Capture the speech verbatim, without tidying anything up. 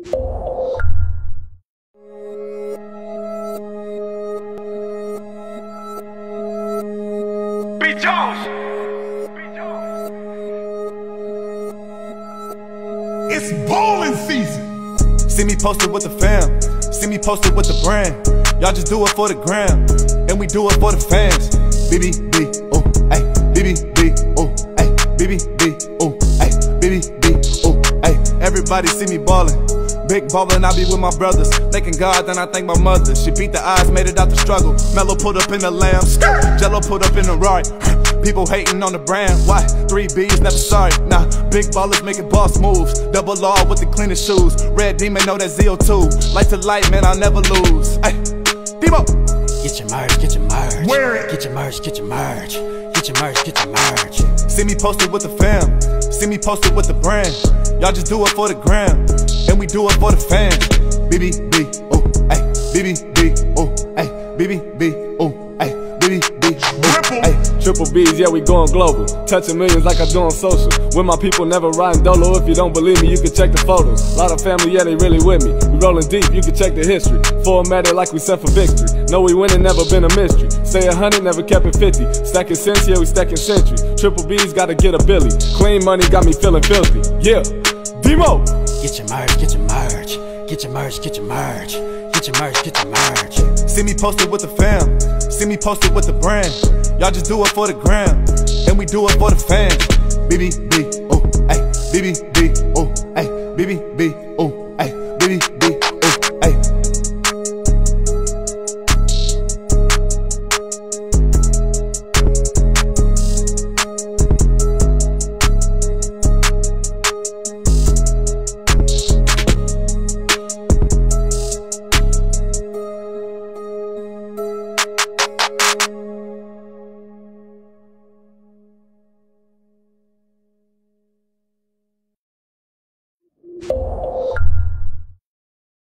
It's ballin' season. See me posted with the fam, see me posted with the brand. Y'all just do it for the gram, and we do it for the fans. B B B, oh, ay, B B B, oh, ay, B B B, oh, ay, B B B, oh, ay. Everybody see me ballin', big ballin', I be with my brothers. Thanking God, then I thank my mother. She beat the odds, made it out the struggle. Mellow put up in the lamb, Jello put up in the Rari. People hating on the brand, why? Three B's, never sorry, nah. Big ballers making boss moves, double R with the cleanest shoes. Red Demon know that Zeal too. Light to light, man, I'll never lose. Ay, Demo. Get your merch, get your merch. Wear it. Get your merch, get your merch. Get your merch, get your merch. See me posted with the fam, see me posted with the brand. Y'all just do it for the gram, and we do it for the fans. B B B, oh, ay, B B B, oh, ay, B B B, oh, ay, B B B, oh, ay. Triple B's, yeah, we going global. Touching millions like I do on social. With my people, never riding dolo. If you don't believe me, you can check the photos. Lot of family, yeah, they really with me. We rolling deep, you can check the history. Formatted like we set for victory. Know we winning, never been a mystery. Say a hundred, never kept it fifty. Stacking cents, yeah, we stacking century. Triple B's gotta get a Billy. Clean money got me feeling filthy. Yeah, Demo. Get your merch, get your merch. Get your merch, get your merch. Get your merch, get your merch. See me posted with the fam, see me posted with the brand. Y'all just do it for the gram, and we do it for the fans. B B B, oh, ay, B B B, oh, ay, B B B.